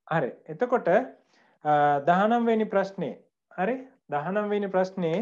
හරි. එතකොට 19 වෙනි ප්‍රශ්නේ. හරි? 19 වෙනි ප්‍රශ්නේ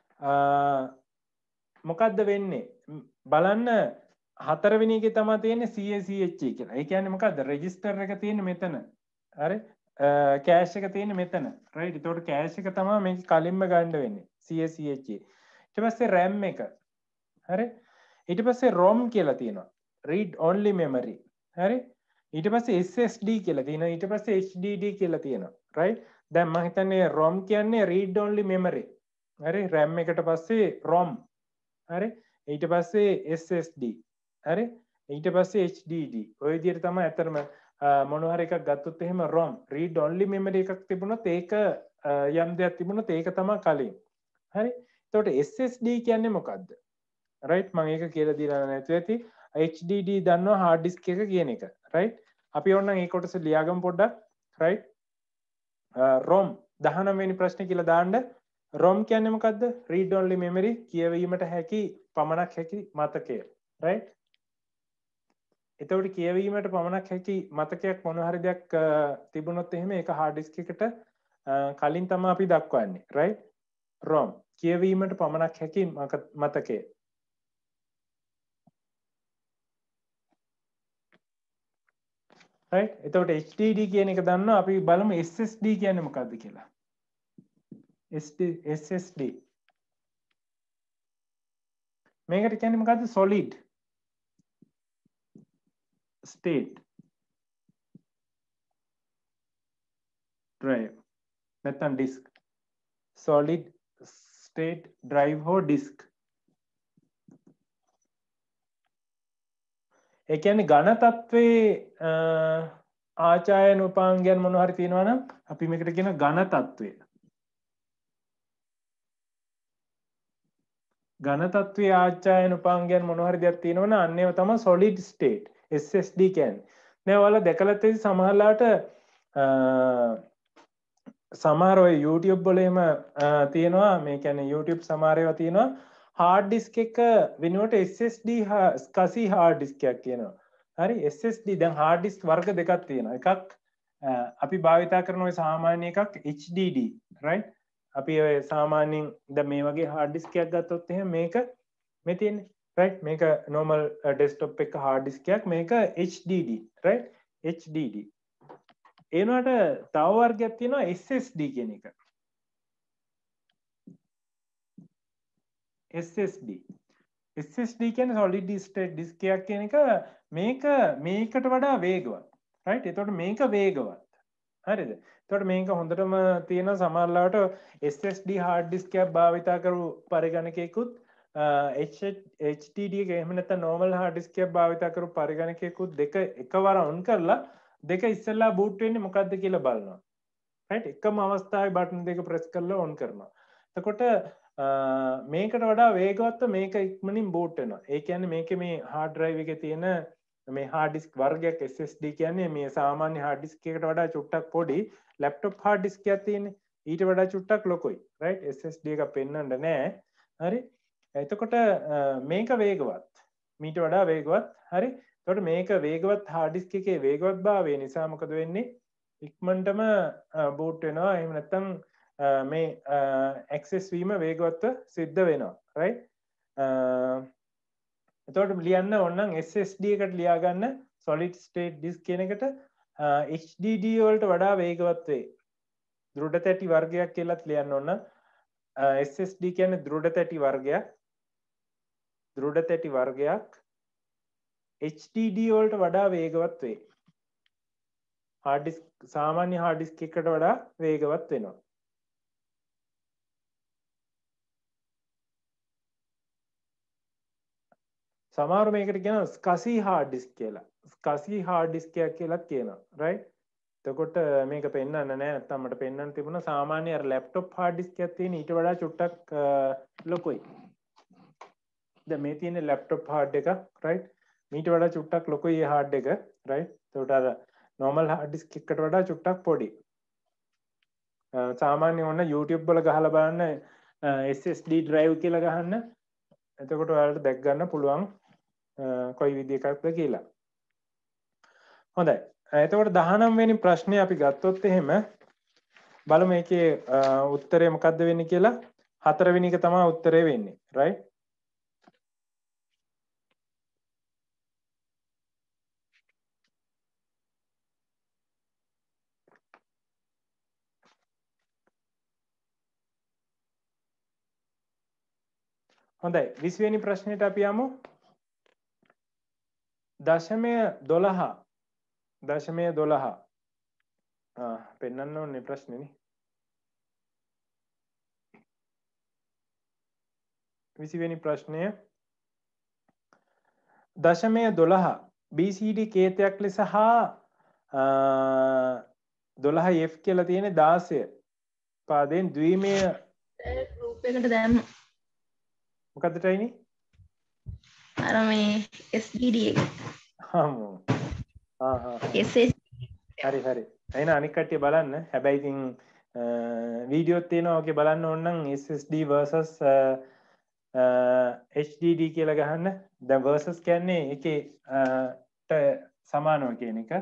මොකද්ද වෙන්නේ? බලන්න හතරවෙනි එකේ තමයි තියෙන්නේ CACH කියලා. ඒ කියන්නේ මොකද්ද? රෙජිස්ටර් එක තියෙන්නේ මෙතන. හරි? කෑෂ් එක තියෙන්නේ මෙතන. රයිට්? ඒතකොට කෑෂ් එක තමයි මේක කලින්ම ගන්න වෙන්නේ. CACH. ඊට පස්සේ RAM එක. හරි? ඊට පස්සේ ROM කියලා තියෙනවා. read only memory. හරි? ඊට පස්සේ SSD කියලා තියෙනවා. ඊට පස්සේ HDD කියලා තියෙනවා. right? දැන් මම හිතන්නේ ROM කියන්නේ read only memory. හරි? RAM එකට පස්සේ ROM. හරි? ඊට පස්සේ SSD. හරි? ඊට පස්සේ HDD. ඔය විදිහට තමයි අතරම මොනවා හරි එකක් ගත්තොත් එහෙම ROM read only memory එකක් තිබුණොත් ඒක යම් දෙයක් තිබුණොත් ඒක තමයි කලින්. හරි? එතකොට SSD කියන්නේ මොකද්ද? right මම ඒක කියලා දීලා නැතුව ඇති. HDD දන්නවා hard disk එක කියන එක. right? අපි ඕනනම් ඒ කොටස ලියාගමු පොඩ්ඩක්. right? ROM 19 වෙනි ප්‍රශ්නේ කියලා දාන්න. ROM කියන්නේ මොකද්ද? read only memory කියවීමට හැකි පමණක් හැකි මතකය. right? එතකොට කියවීමට පමණක් හැකි මතකයක් මොන හරි දෙයක් තිබුණොත් එහෙම ඒක hard disk එකට කලින් තමයි අපි දක්වන්නේ. right? ROM කියවීමට පමණක් හැකි මතකය. right? එතකොට HDD කියන එක දන්නවා අපි බලමු SSD කියන්නේ මොකක්ද කියලා. SSD මේකට කියන්නේ මොකද්ද? solid state drive නැත්නම් disk. solid state drive හෝ disk. ඒ කියන්නේ ඝන තත්ත්වයේ ආචායන උපාංගයන් මොනවා හරි තියෙනවා නම් අපි මේකට කියන ඝන තත්ත්වය. ඝන තත්ත්වයේ ආචායන උපාංගයන් මොනවා හරි දෙයක් තියෙනවා නම් අන්න ඒවා තමයි solid state SSD කියන්නේ. දැන් ඔයාලා දැකලා තියෙදි සමහරලාට සමහර ඔය YouTube වල එහෙම තියෙනවා මේ කියන්නේ YouTube සමහර ඒවා තියෙනවා hard disk එක වෙනුවට SSD SCSI hard disk එකක් කියනවා. හරි SSD දැන් hard disk වර්ග දෙකක් තියෙනවා. එකක් අපි භාවිතා කරන ඔය සාමාන්‍ය එකක් HDD right? අපි ඔය සාමාන්‍යයෙන් දැන් මේ වගේ hard disk එකක් ගත්තොත් එහෙම මේක මේ තියෙන්නේ right? මේක normal desktop එක hard disk එකක් මේක HDD right? HDD ඒ වුණාට තව වර්ගයක් තියෙනවා SSD කියන එක. SSD කියන්නේ solid state disk එකක් කියන එක මේකට වඩා වේගවත්. right? එතකොට මේක වේගවත්. හරිද? එතකොට මේක හොඳටම තියෙන සමහරලාට SSD hard disk එකක් භාවිතා කරු පරිගණකයකුත් HDD එක එහෙම නැත්නම් normal hard disk එකක් භාවිතා කරු පරිගණකයකුත් දෙක එකවර on කරලා දෙක ඉස්සෙල්ලා boot වෙන්නේ මොකද්ද කියලා බලනවා. right? එකම අවස්ථාවේ බටන් දෙක press කරලා on කරනවා. එතකොට මේකට වඩා වේගවත්ව මේක ඉක්මනින් boot වෙනවා. ඒ කියන්නේ මේකේ මේ hard drive එකේ තියෙන මේ hard disk වර්ගයක් SSD කියන්නේ මේ සාමාන්‍ය hard disk එකකට වඩා චුට්ටක් පොඩි laptop hard disk එකක් තියෙන්නේ. ඊට වඩා චුට්ටක් ලොකුයි. right? SSD එක පෙන්වන්න නෑ. හරි? එතකොට මේක වේගවත්. මීට වඩා වේගවත්. හරි? එතකොට මේක වේගවත් hard disk එකේ වේගවත්භාවය නිසා මොකද වෙන්නේ? ඉක්මනටම boot වෙනවා. එහෙම නැත්නම් මේ access වීම වේගවත්ව සිද්ධ වෙනවා. right? එතකොට ලියන්න ඕනනම් SSD එකට ලියා ගන්න solid state disk කියන එකට HDD වලට වඩා වේගවත් වේ. දෘඪ තැටි වර්ගයක් කියලාත් ලියන්න ඕන. SSD කියන්නේ දෘಢ තැටි වර්ගයක්. දෘಢ තැටි වර්ගයක් HDD වලට වඩා වේගවත් වේ. hard disk සාමාන්‍ය hard disk එකකට වඩා වේගවත් වෙනවා. සමහර මේකට කියනවා SCSI hard disk කියලා. SCSI hard disk එකක් කියලාත් කියනවා. right? එතකොට මේක පෙන්වන්න නෑ නැත්නම් මට පෙන්වන්න තිබුණා සාමාන්‍ය අර laptop hard disk එකක් තියෙන ඊට වඩා චුට්ටක් ලොකුයි. දැන් මේ තියෙන laptop hard එක right? ඊට වඩා චුට්ටක් ලොකුයි මේ hard එක right? එතකොට අර normal hard disk එකකට වඩා චුට්ටක් පොඩි. සාමාන්‍ය ඕන YouTube වල ගහලා බලන්න SSD drive කියලා ගහන්න. එතකොට ඔයාලට දැක් ගන්න පුළුවන් කොයි විදිහකටද කියලා. හොඳයි. එතකොට 19 වෙනි ප්‍රශ්නේ අපි ගත්තොත් එහෙම බලමු මේකේ උත්තරය මොකද්ද වෙන්නේ කියලා. 4 වෙනි එක තමයි උත්තරේ වෙන්නේ. right? හොඳයි 20 වෙනි ප්‍රශ්නෙට අපි යමු. දශමය 12. දශමය 12. පෙන්වන්න ඕනේ ප්‍රශ්නේ නේ. 20 වෙනි ප්‍රශ්නය දශමය 12 BCD කේතයක් ලෙස හා 12F කියලා තියෙන 16 පාදයෙන් ද්විමය ගෲප් එකට දැම්ම. මොකද්ද ටයිනි? අර මේ SDD එක. හමු. SS හරි හරි. එහෙනම් අනික් කට්ටිය බලන්න. හැබැයි ඉතින් වීඩියෝත් තියෙනවා. ඔකේ බලන්න ඕන නම් SSD versus HDD කියලා ගහන්න. දැන් versus කියන්නේ ඒකේ සමානව කියන එක.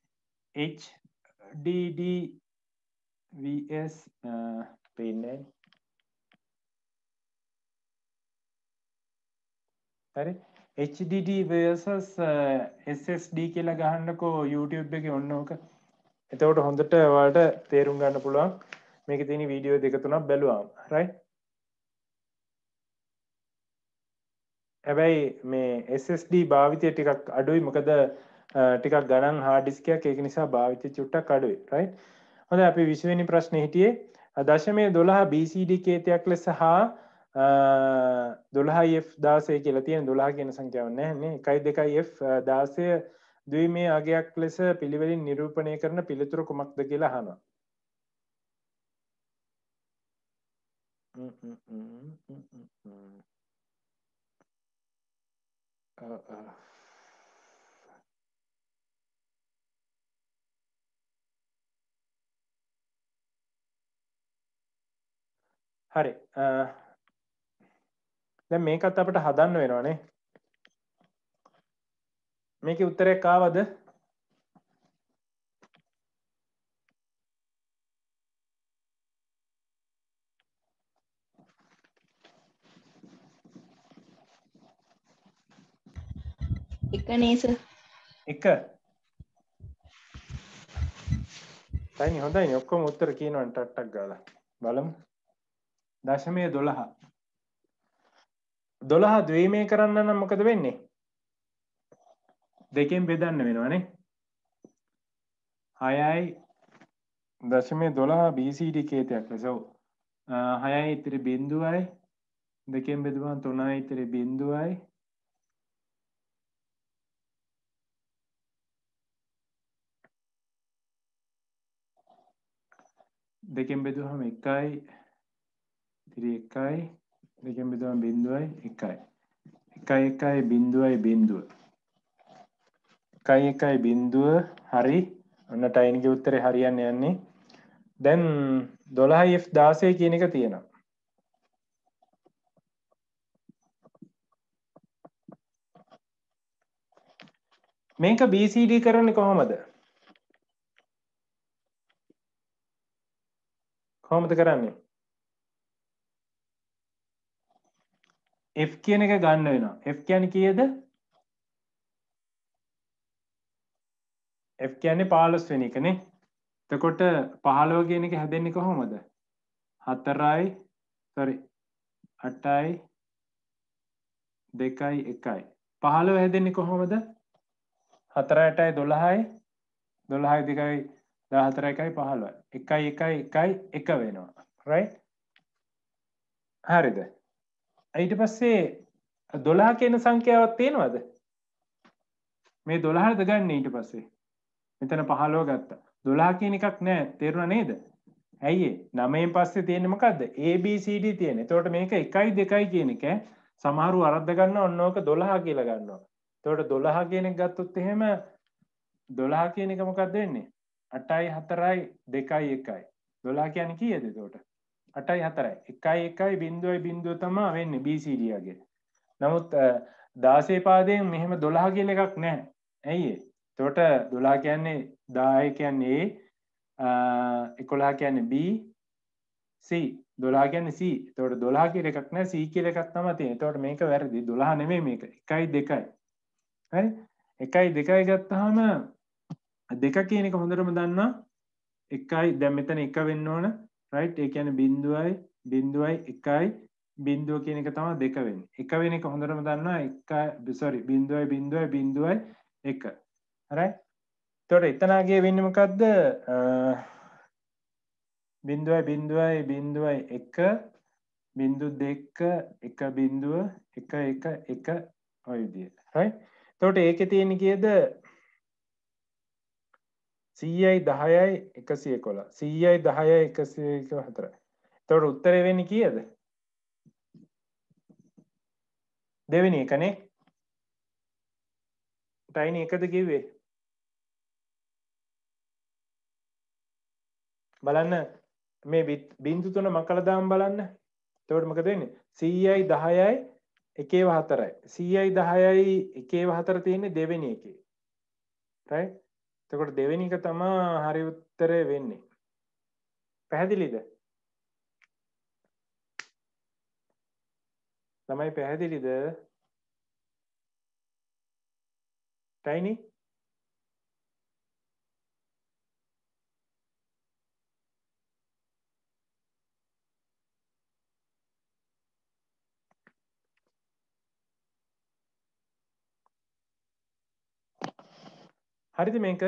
HDD vs පේන්නේ. හරි. HDD versus SSD කියලා ගහන්නකෝ YouTube එකේ ඔන්න ඕක. එතකොට හොඳට ඔයාලට තේරුම් ගන්න පුළුවන්. මේකේ තියෙන වීඩියෝ දෙක තුනක් බැලුවාම. right? හැබැයි මේ SSD භාවිතය ටිකක් අඩුයි. මොකද ටිකක් ගණන් hard disk එකක්. ඒක නිසා භාවිතය චුට්ටක් අඩුයි. right? හොඳයි අපි 20 වෙනි ප්‍රශ්නේ හිටියේ දශමයේ 12 BCD කේතයක් ලෙස හා 12F16 කියලා තියෙන 12 කියන සංඛ්‍යාවක් නැහැ නේ 1 2 F16 ද්විමය අගයක් ලෙස පිළිවෙලින් නිරූපණය කරන පිළිතුර කුමක්ද කියලා අහනවා. හරි දැන් මේකත් අපිට හදන්න වෙනවනේ. මේකේ උත්තරයක් ආවද? එක නේස. එක. තයිනි හොඳයිනේ ඔක්කොම උත්තර කියනවනේ ටක් ටක් ගාලා. බලමු. දශමයේ 12. 12 ද්විමය කරන්න නම් මොකද වෙන්නේ? දෙකෙන් බෙදන්න වෙනවනේ. 6යි දශමයේ 12 BCD කේතයක් ලෙස. 6යි ඉතිරි බිංදුවයි දෙකෙන් බෙදුවම 3යි ඉතිරි බිංදුවයි දෙකෙන් බෙදුවම 1යි ඉතිරි 1යි දෙකෙන් බෙදුවම බිංදුවයි 1යි 1යි 1යි බිංදුවයි බිංදුව 1යි 1යි බිංදුව හරි ඔන්න ටයින්ගේ උත්තරේ හරියන්න යන්නේ දැන් 12F16 කියන එක තියෙනවා මේක BCD කරන්නේ කොහොමද? කොහොමද කරන්නේ? F කියන එක ගන්න වෙනවා. F කියන්නේ කීයද? F කියන්නේ 15 වෙනි එකනේ. එතකොට 15 කියන එක හැදෙන්නේ කොහොමද? 4යි 8යි 2යි 1යි. 15 හැදෙන්නේ කොහොමද? 4 8යි 12යි 12යි 2යි 14 1යි 15. 1යි 1යි 1යි 1 වෙනවා. right? හරිද? ඊට පස්සේ 12 කියන සංඛ්‍යාවක් තියෙනවද? මේ 12ද ගන්න ඊට පස්සේ. මෙතන 15 ගත්තා. 12 කියන එකක් නැහැ. තේරුණා නේද? ඇයි ඒ? 9න් පස්සේ තියෙන්නේ මොකද්ද? A B C D තියෙන. එතකොට මේක 1යි 2යි කියන එක සමහරව අරද්ද ගන්නවා ඔන්න ඕක 12 කියලා ගන්නවා. එතකොට 12 කියන එක ගත්තොත් එහෙම 12 කියන එක මොකක්ද වෙන්නේ? 8යි 4යි 2යි 1යි. 12 කියන්නේ කීයද එතකොට? 8යි 4යි. 1යි 1යි බිංදුවයි බිංදුව තමයි වෙන්නේ BCD යගේ. නමුත් 16 පාදයෙන් මෙහෙම 12 කියලා එකක් නැහැ. ඇයි ඒ? එතකොට 12 කියන්නේ 10 කියන්නේ A 11 කියන්නේ B C 12 කියන්නේ C. එතකොට 12 කියලා එකක් නැහැ C කියලා එකක් තමයි තියෙන්නේ. එතකොට මේක වැරදි. 12 නෙමෙයි මේක. 1යි 2යි. හරි? 1යි 2යි ගත්තාම දෙක කියන එක හොඳටම දන්නවා. 1යි දැන් මෙතන 1 වෙන්න ඕන. රයිට්? ඒ කියන්නේ බිංදුවයි 1යි බිංදුව කියන එක තමයි 2 වෙන්නේ. 1 වෙන එක හොඳටම දන්නවා. 1 1. හරි? එතකොට එතනගේ වෙන්නේ මොකද්ද? බිංදුවයි 1 බිංදු 2 1 බිංදුව 1 1 1 ඔය විදිහට. right? එතකොට ඒකේ තියෙන්නේ කීයද? 100යි 10යි 111. 100යි 10යි 114. එතකොට උත්තරේ වෙන්නේ කීයද? දෙවෙනි එකනේ. ටයිනි එකද කිව්වේ? බලන්න මේ බිංදු තුන මකලා දාන්න බලන්න. එතකොට මොකද වෙන්නේ? 100යි 10යි 1/4යි. 100යි 10යි 1/4 තියෙන්නේ දෙවෙනි එකේ. right? එතකොට දෙවෙනි එක තමයි හරි උත්තරේ වෙන්නේ. පැහැදිලිද? ළමයි පැහැදිලිද? ටයිනි? හරිද මේක?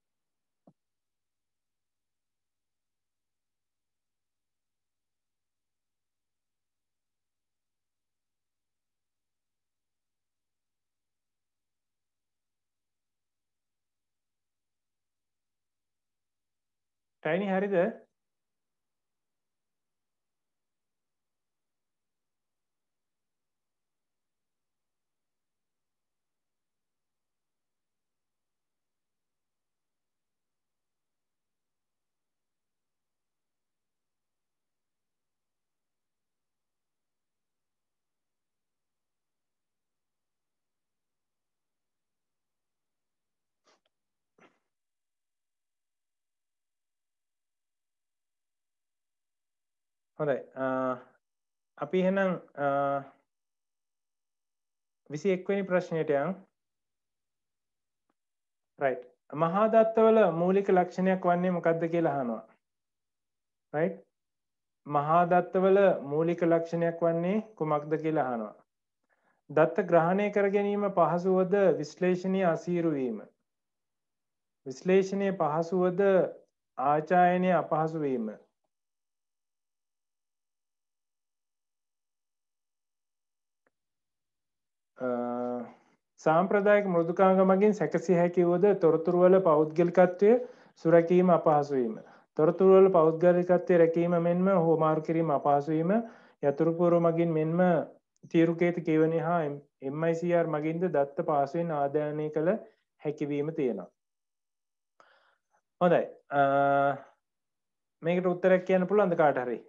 ටයිනි හරිද? හොඳයි. අපි එහෙනම් 21 වෙනි ප්‍රශ්නයට යමු. right. මහා දත්තවල මූලික ලක්ෂණයක් වන්නේ මොකක්ද කියලා අහනවා. right. මහා දත්තවල මූලික ලක්ෂණයක් වන්නේ කුමක්ද කියලා අහනවා. දත්ත ග්‍රහණය කර ගැනීම පහසුවද විශ්ලේෂණීය අසීරු වීම. විශ්ලේෂණයේ පහසුවද ආචායනයේ අපහසු වීම. සාම්ප්‍රදායික මෘදුකාංග මගින් සැකසිය හැකි වූද තොරතුරු වල පෞද්ගලිකත්වය සුරැකීම අපහසු වීම. තොරතුරු වල පෞද්ගලිකත්වය රැකීම මෙන්ම හුවමාරු කිරීම අපහසු වීම. යතුරු පුවරු මගින් මෙන්ම තීරුකේත කියවනය හා MICR මගින්ද දත්ත පහසුවෙන් ආදායනය කළ හැකිවීම තියෙනවා. හොඳයි. මේකට උත්තරයක් කියන්න පුළුවන්ද කාට හරි?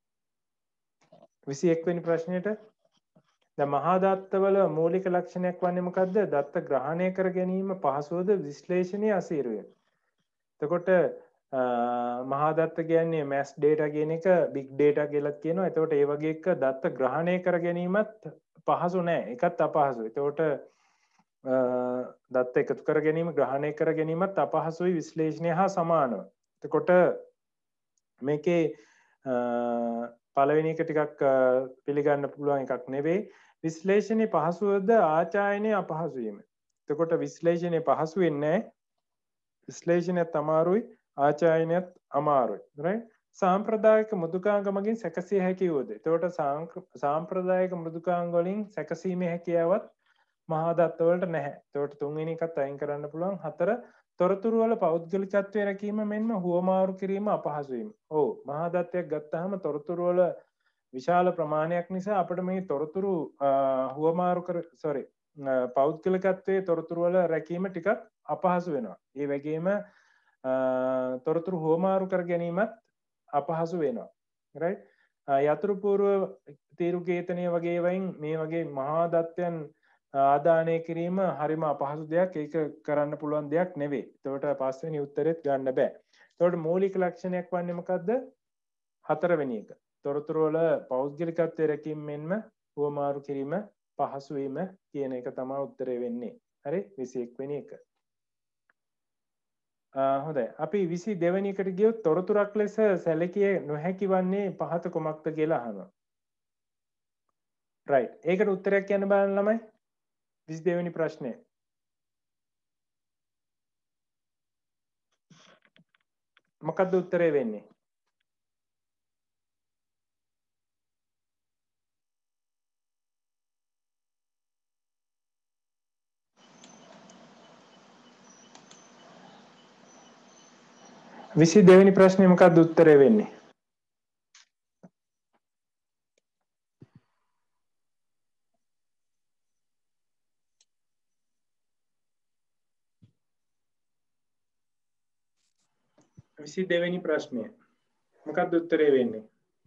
21 වෙනි ප්‍රශ්නෙට දැන් මහා දත්තවල මූලික ලක්ෂණයක් වන්නේ මොකද්ද? දත්ත ග්‍රහණය කර ගැනීම පහසුවද විශ්ලේෂණීය අසීරුය. එතකොට මහා දත්ත කියන්නේ mass data කියන එක big data කියලා කියනවා. එතකොට ඒ වගේ එක දත්ත ග්‍රහණය කර ගැනීමත් පහසු නෑ. ඒකත් අපහසුයි. එතකොට දත්ත එකතු කර ගැනීම ග්‍රහණය කර ගැනීමත් අපහසුයි විශ්ලේෂණය හා සමානව. එතකොට මේකේ පළවෙනි එක ටිකක් පිළිගන්න පුළුවන් එකක් නෙවෙයි. විශ්ලේෂණයේ පහසුවද ආචායනයේ අපහසු වීම. එතකොට විශ්ලේෂණයේ පහසු වෙන්නේ විශ්ලේෂණයත් අමාරුයි ආචායනයත් අමාරුයි. right? සාම්ප්‍රදායික මෘදුකාංග මගින් සැකසිය හැකි වූද. එතකොට සාම්ප්‍රදායික මෘදුකාංග වලින් සැකසීමේ හැකියාවක් මහා දත්ත වලට නැහැ. එතකොට තුන්වෙනි එකත් අයින් කරන්න පුළුවන්. 4 තොරතුරු වල පෞද්ගලිකත්වය රැකීම මෙන්ම හුවමාරු කිරීම අපහසු වීම. ඔව් මහා දත්තයක් ගත්තාම තොරතුරු වල විශාල ප්‍රමාණයක් නිසා අපිට මේ තොරතුරු හුවමාරු කර පෞද්ගලිකත්වයේ තොරතුරු වල රැකීම ටිකක් අපහසු වෙනවා. ඒ වගේම තොරතුරු හුවමාරු කර ගැනීමත් අපහසු වෙනවා. right? යතුරු පූර්ව තීරු කේතනය වගේ වයින් මේ වගේ මහා දත්තයන් ආදානය කිරීම හරිම අපහසු දෙයක්. ඒක කරන්න පුළුවන් දෙයක් නෙවෙයි. එතකොට පස්වෙනි උත්තරෙත් ගන්න බෑ. එතකොට මූලික ලක්ෂණයක් වන්නේ මොකද්ද? හතරවෙනි එක. තොරතුරු වල පෞද්ගලිකත්වයේ රැකීමෙන්ම හුවමාරු කිරීම පහසු වීම කියන එක තමයි උත්තරේ වෙන්නේ. හරි 21 වෙනි එක. හොඳයි. අපි 22 වෙනි එකට ගියොත් තොරතුරක් ලෙස සැලකිය නොහැකි වන්නේ පහත කුමක්ද කියලා අහනවා. right. ඒකට උත්තරයක් කියන්න බලන්න ළමයි. 22 වෙනි ප්‍රශ්නය. මොකක්ද උත්තරේ වෙන්නේ? විසි දෙවෙනි ප්‍රශ්නේ මොකක්ද උත්තරේ වෙන්නේ? විසි දෙවෙනි ප්‍රශ්නය මොකක්ද උත්තරේ වෙන්නේ?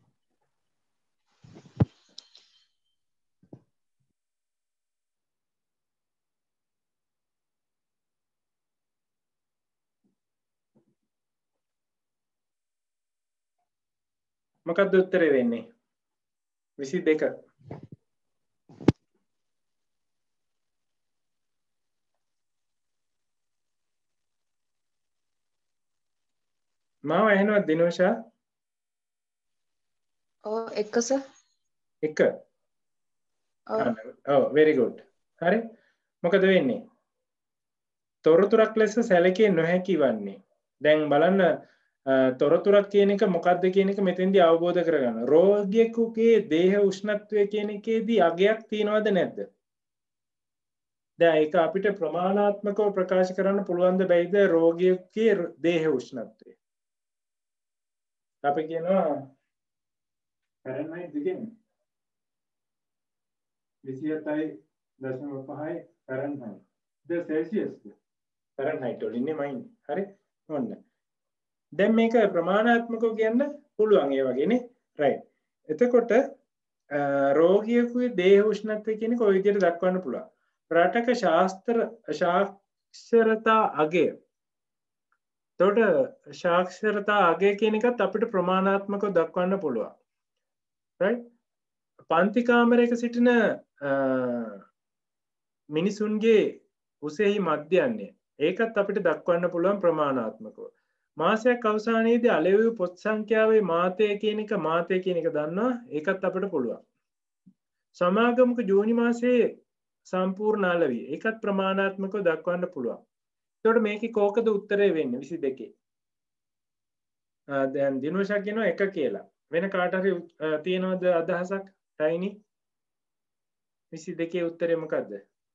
මොකක්ද උත්තරේ වෙන්නේ? 22. මාව ඇහෙනවද දිනෝෂා? එක සර්. එක. ඔව් very good. හරි. මොකද වෙන්නේ? තොරතුරක් ලෙස සැලකිය නොහැකි වන්නේ. දැන් බලන්න තොරතුරක් කියන එක මොකක්ද කියන එක මෙතෙන්දී අවබෝධ කරගන්න. රෝගියෙකුගේ දේහ උෂ්ණත්වය කියන එකේදී අගයක් තියනවද නැද්ද? දැන් ඒක අපිට ප්‍රමාණාත්මකව ප්‍රකාශ කරන්න පුළුවන් ද බැයිද රෝගියෙකුගේ දේහ උෂ්ණත්වය? අපි කියනවා ෆැරන්හයිට් කියන්නේ 27.5 ෆැරන්හයිට්. ද සෙල්සියස්ද? ෆැරන්හයිට් වලින්නේ මයින්. හරි. ඔන්න. දැන් මේක ප්‍රමාණාත්මකව කියන්න පුළුවන් ඒ වගේනේ. රයිට්. එතකොට රෝගියෙකුගේ දේහ උෂ්ණත්වය කියන එක ඔය විදිහට දක්වන්න පුළුවන්. රටක සාක්ෂරතා අගය. එතකොට සාක්ෂරතා අගය කියන එකත් අපිට ප්‍රමාණාත්මකව දක්වන්න පුළුවන්. රයිට්. පන්ති කාමරයක සිටින මිනිසුන්ගේ උසෙහි මධ්‍යයන්ය ඒකත් අපිට දක්වන්න පුළුවන් ප්‍රමාණාත්මකව. මාසයක් අවසානයේදී අලෙවි පොත් සංඛ්‍යාවේ මාතය කියන එක දන්නවා ඒකත් අපිට පුළුවන්. සමාගමක ජූනි මාසයේ සම්පූර්ණ අලෙවි ඒකත් ප්‍රමාණාත්මකව දක්වන්න පුළුවන්. එතකොට මේකේ කෝකද උත්තරේ වෙන්නේ 22? දැන් දිනෝෂා කියනවා 1 කියලා. වෙන කාට හරි තියෙනවද අදහසක්? ටයිනි 22 උත්තරේ මොකද්ද?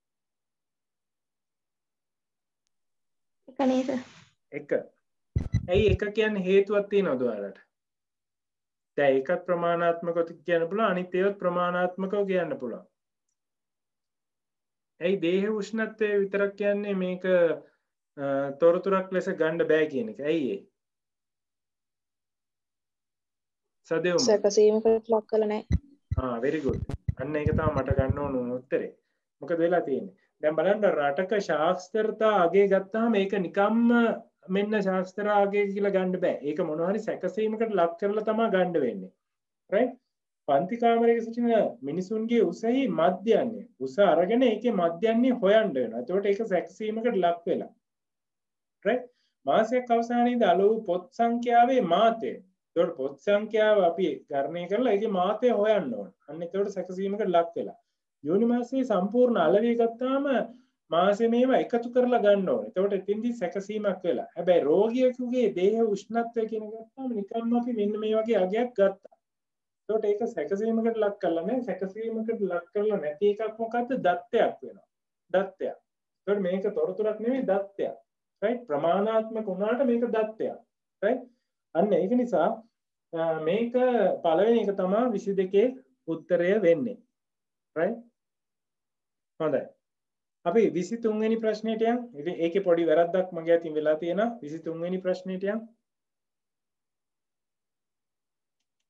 1 නේද? 1. ඇයි 1 කියන්නේ හේතුවක් තියෙනවද ඔයාලට? දැන් ඒකත් ප්‍රමාණාත්මකව කියන්න පුළුවන් අනිත් ඒවත් ප්‍රමාණාත්මකව කියන්න පුළුවන්. ඇයි දේහ උෂ්ණත්වය විතරක් කියන්නේ මේක තොරතුරක් ලෙස ගන්න බෑ කියන එක? ඇයි ඒ? සදෙව්ම. සැකසීමකට ලක් කළ නැහැ. very good. අන්න ඒක තමයි මට ගන්න ඕන උත්තරේ. මොකද වෙලා තියෙන්නේ? දැන් බලන්න රටක සාක්ෂරතා අගය ගත්තාම ඒක නිකම්ම මෙන්න සාක්ෂරතා අගය කියලා ගන්න බෑ. ඒක මොනවා හරි සැකසීමකට ලක් කරලා තමයි ගන්න වෙන්නේ. right? පන්ති කාමරයක සිටින මිනිසුන්ගේ උසෙහි මධ්‍යයන්ය. උස අරගෙන ඒකේ මධ්‍යයන්ය හොයන්න වෙනවා. එතකොට ඒක සැකසීමකට ලක් වෙලා. right? මාසයක් අවසානයේදී අලවු පොත් සංඛ්‍යාවේ මාතය. එතකොට පොත් සංඛ්‍යාව අපි ගණනය කරලා ඒකේ මාතය හොයන්න ඕන. අන්න එතකොට සැකසීමකට ලක් වෙලා. ජූනි මාසයේ සම්පූර්ණ අලවිය ගත්තාම මාසෙ මේවා එකතු කරලා ගන්න ඕනේ. එතකොට එතින්දි සැකසීමක් වෙලා. හැබැයි රෝගියෙකුගේ දේහ උෂ්ණත්වය කියන ගත්තාම නිකම්ම අපි මෙන්න මේ වගේ අගයක් ගත්තා. එතකොට ඒක සැකසීමකට ලක් කරලා නැහැ. සැකසීමකට ලක් කරලා නැති එකක් මොකද්ද? දත්තයක් වෙනවා. දත්තයක්. එතකොට මේක තොරතුරක් නෙවෙයි දත්තයක්. right? ප්‍රමාණාත්මක වුණාට මේක දත්තයක්. right? අන්න ඒක නිසා මේක පළවෙනි එක තමයි 22 උත්තරය වෙන්නේ. right? හොඳයි. අපි 23 වෙනි ප්‍රශ්නෙට යන්. ඉතින් ඒකේ පොඩි වැරද්දක් මගේ අතින් වෙලා තියෙනවා. 23 වෙනි ප්‍රශ්නෙට යන්.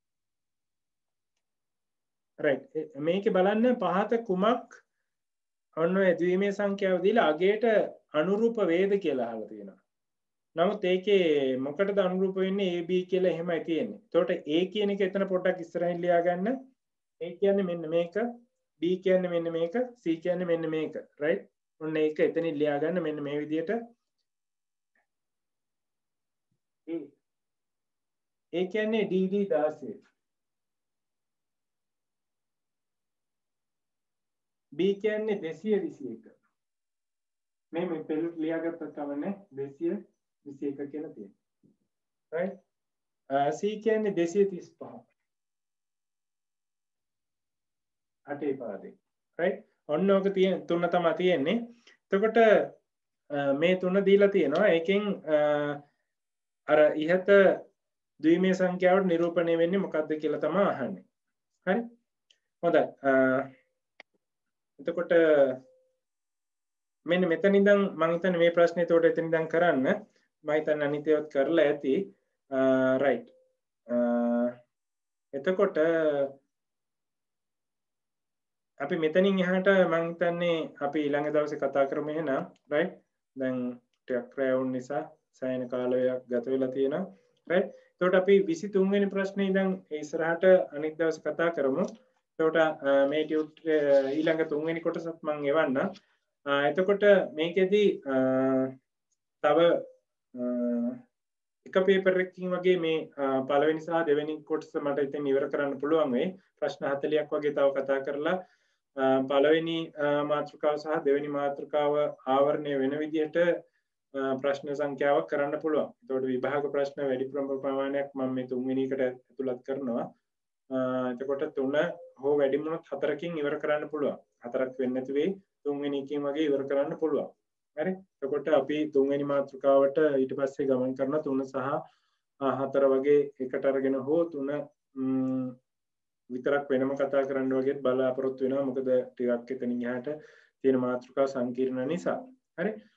right. මේකේ බලන්න පහත කුමක් ඔන්න ඔය ද්විමේය සංඛ්‍යාව දීලා අගයට අනුරූප වේද කියලා අහලා තියෙනවා. නමුත් ඒකේ මොකටද අනුරූප වෙන්නේ AB කියලා එහෙමයි තියෙන්නේ. එතකොට A කියන එක එතන පොඩ්ඩක් ඉස්සරහින් ලියා ගන්න. A කියන්නේ මෙන්න මේක, B කියන්නේ මෙන්න මේක, C කියන්නේ මෙන්න මේක. right? ඔන්න ඒක එතනින් ලියා ගන්න මෙන්න මේ විදිහට. A කියන්නේ DD 16. B කියන්නේ 221. මේ පෙළ ලියාගත්තත් කමන්නේ 221 කියලා තියෙනවා. right? C කියන්නේ 235. අටේ පාදේ. right? ඔන්න ඔක තියෙන තුන තමයි තියෙන්නේ. එතකොට මේ තුන දීලා තියෙනවා. ඒකෙන් අර ඉහත ද්විමේය සංඛ්‍යාවට නිරූපණය වෙන්නේ මොකක්ද කියලා තමයි අහන්නේ. හරි? හොඳයි. එතකොට මෙන්න මෙතන ඉඳන් මම හිතන්නේ මේ ප්‍රශ්නේ එතකොට එතන ඉඳන් කරන්න. මම හිතන්නේ අනිත් ඒවාත් කරලා ඇති. right. එතකොට අපි මෙතනින් එහාට මම හිතන්නේ අපි ඊළඟ දවසේ කතා කරමු එහෙනම්. right. දැන් ටිකක් රැ වුණ නිසා සයන කාලයක් ගත වෙලා තියෙනවා. right. එතකොට අපි 23 වෙනි ප්‍රශ්නේ ඉඳන් ඉස්සරහට අනිත් දවසේ කතා කරමු. එතකොට මේ ඊළඟ 3 වෙනි කොටසත් මම එවන්නම්. එතකොට මේකෙදි තව එක පේපර් එකකින් වගේ මේ පළවෙනි සහ දෙවෙනි කොටස මට ඉතින් ඉවර කරන්න පුළුවන් වෙයි. ප්‍රශ්න 40ක් වගේ තව කතා කරලා පළවෙනි මාතෘකාව සහ දෙවෙනි මාතෘකාව ආවරණය වෙන විදිහට ප්‍රශ්න සංඛ්‍යාවක් කරන්න පුළුවන්. එතකොට විභාග ප්‍රශ්න වැඩි ප්‍රමාණයක් මම මේ 3 වෙනි එකට ඇතුළත් කරනවා. එතකොට 3 හෝ වැඩිම 4කින් ඉවර කරන්න පුළුවන්. 4ක් වෙන්නේ නැති වෙයි. 3 වෙනි එකකින් වගේ ඉවර කරන්න පුළුවන්. හරි? එතකොට අපි 3 වෙනි මාතෘකාවට ඊට පස්සේ ගමන් කරන 3 සහ 4 වගේ එකට අරගෙන හෝ 3 විතරක් වෙනම කතා කරන්න වගේත් බලාපොරොත්තු වෙනවා. මොකද ටිකක් එතනින් එහාට තියෙන මාතෘකාව සංකීර්ණ නිසා. හරි?